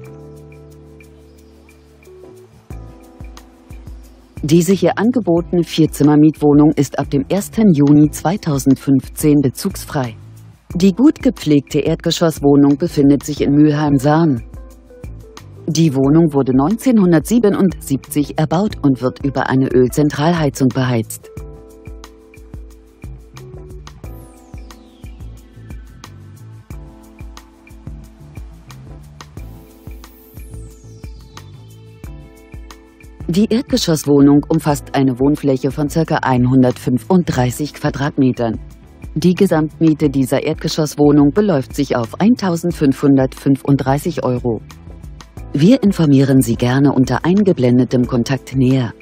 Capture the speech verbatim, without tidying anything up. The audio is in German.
Diese hier angebotene Vierzimmer-Mietwohnung ist ab dem ersten Juni zweitausendfünfzehn bezugsfrei. Die gut gepflegte Erdgeschosswohnung befindet sich in Mülheim-Sarnen. Die Wohnung wurde neunzehnhundertsiebenundsiebzig erbaut und wird über eine Ölzentralheizung beheizt. Die Erdgeschosswohnung umfasst eine Wohnfläche von ca. hundertfünfunddreißig Quadratmetern. Die Gesamtmiete dieser Erdgeschosswohnung beläuft sich auf eintausendfünfhundertfünfunddreißig Euro. Wir informieren Sie gerne unter eingeblendetem Kontakt näher.